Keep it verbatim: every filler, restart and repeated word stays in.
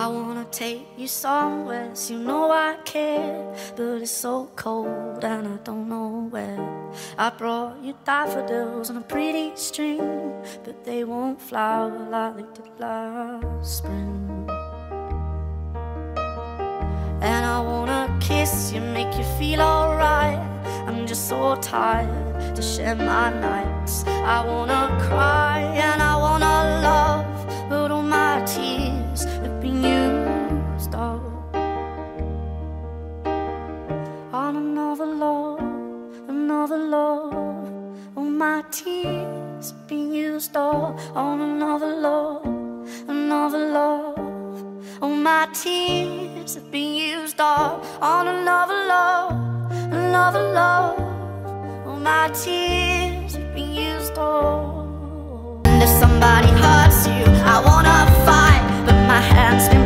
wanna take you somewhere, so you know I care. But it's so cold and I don't know where. I brought you daffodils on a pretty string, but they won't flower like they did last spring. And I wanna kiss you, make you feel alright. I'm just so tired to share my nights. I wanna cry and I wanna love, but all my tears have been used up on another love, another love. All my tears have been used up on another love, another love. All my tears have been used up on another love, another love. All my tears have been used up. And if somebody hurts you, I wanna fight, but my hands